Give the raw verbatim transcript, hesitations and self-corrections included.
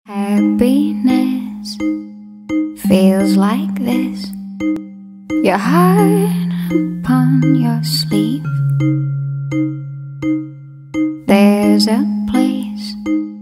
Happiness feels like this. Your heart upon your sleeve. There's a place